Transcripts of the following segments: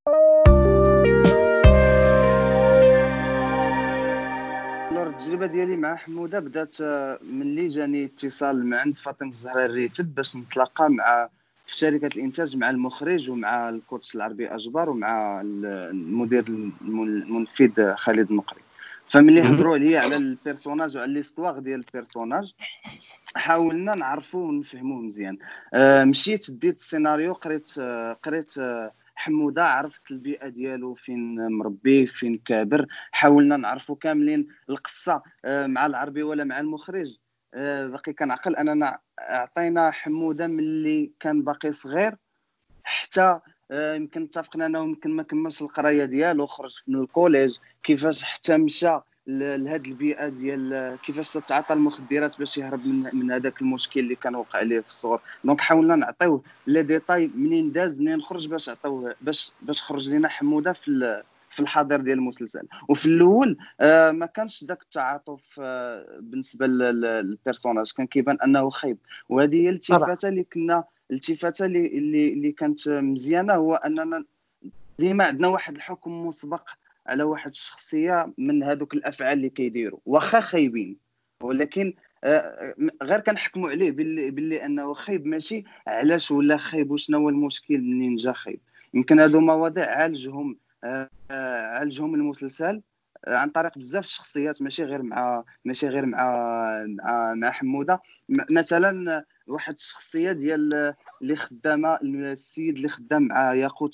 التجربه ديالي مع حموده بدات ملي جاني اتصال من عند فاطمه الزهراء الريتب باش نتلاقى مع في شركه الانتاج مع المخرج ومع الكوتش العربي اجبر ومع المدير المنفذ خالد مقري. فملي هضروا عليا على البيرسوناج وعلى ليستواغ ديال البيرسوناج حاولنا نعرفوه ونفهموه مزيان. مشيت ديت السيناريو قريت حموده، عرفت البيئه ديالو فين مربي فين كابر، حاولنا نعرفوا كاملين القصه مع العربي ولا مع المخرج. باقي كنعقل اننا عطينا حموده ملي كان باقي صغير حتى يمكن اتفقنا انه يمكن ما كملش القرايه ديالو، خرج من الكوليج، كيفاش حتى مشى لهاد البيئه ديال كيفاش تعاطى المخدرات باش يهرب من هذاك المشكل اللي كان وقع عليه في الصغر. دونك حاولنا نعطيوه لي ديتاي منين داز منين خرج باش عطيوه باش خرج لنا حموده في الحاضر ديال المسلسل. وفي الاول ما كانش داك التعاطف بالنسبه للبيرسوناج، كان كيبان انه خايب. وهذه هي الالتفاته اللي كانت مزيانه، هو اننا ديما عندنا واحد الحكم مسبق على واحد الشخصيه من هذوك الافعال اللي كيديروا واخا خايبين، ولكن غير كنحكموا عليه باللي انه خايب، ماشي علاش ولا خايب وشنو هو المشكل منين جا خايب. يمكن هادو مواضيع عالجهم المسلسل عن طريق بزاف الشخصيات، ماشي غير مع حموده. مثلا واحد الشخصيه ديال اللي خدامه السيد اللي خدام مع ياقوت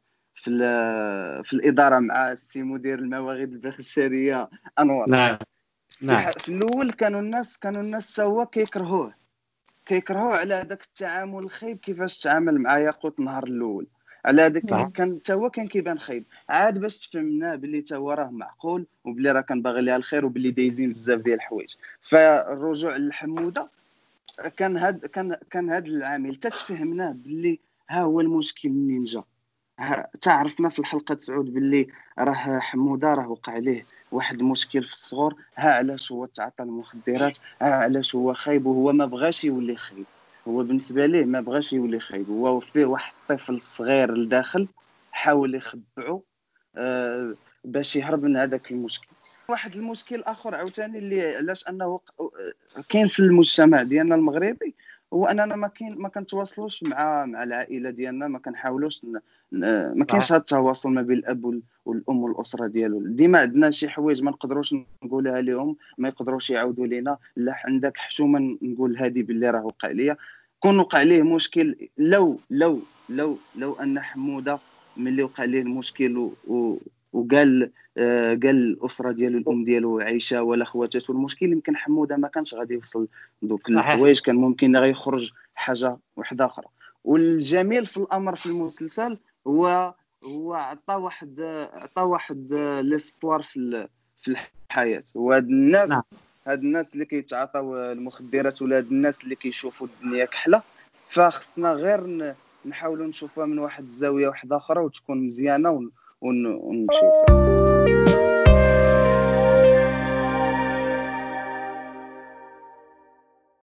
في الاداره مع السي مدير المواغيد البشريه انور. نعم نعم. في الاول كانوا الناس هو كيكرهوه على هذاك التعامل الخايب، كيفاش تعامل مع ياقوت النهار الاول. على هذاك كان حتى هو كان كيبان خايب، عاد باش تفهمناه باللي حتى هو راه معقول وبلي راه كان باغي ليها الخير وباللي دايزين بزاف ديال الحوايج. فالرجوع للحموده كان هاد العامل تتفهمناه باللي ها هو المشكل منين جا. تعرفنا في الحلقه 9 باللي راه حموده راه وقع عليه واحد المشكل في الصغر، ها علاش هو تعاطى المخدرات، ها علاش هو خايب وهو ما بغاش يولي خايب. هو بالنسبه ليه ما بغاش يولي خايب، هو فيه واحد الطفل صغير لداخل حاول يخبعه باش يهرب من هذاك المشكل. واحد المشكل اخر عاوتاني اللي علاش انه كاين في المجتمع ديالنا المغربي، هو اننا ما كنتواصلوش مع العائله ديالنا، ما كنحاولوش ما كاينش هذا التواصل ما بين الاب والام والاسره ديالو. ديما عندنا شي حوايج ما نقدروش نقولها لهم، ما يقدروش يعاودوا لينا، لا عندك حشومه نقول هذه باللي راه وقع ليا. كون وقع ليه مشكل، لو ان حموده ملي وقع ليه المشكل وقال قال الاسره ديالو الام ديالو عايشه ولا خواتاتو المشكل، يمكن حموده ما كانش غادي يوصل دوك صحيح. الحوايج، كان ممكن غيخرج حاجه واحده اخرى. والجميل في الامر في المسلسل هو عطى واحد ليسبوار في الحياه. وهاد نعم. الناس اللي كيتعاطاو المخدرات ولا هاد الناس اللي كيشوفوا الدنيا كحله، فخصنا غير نحاولوا نشوفوها من واحد الزاويه واحده اخرى وتكون مزيانه ونمشيو فيها.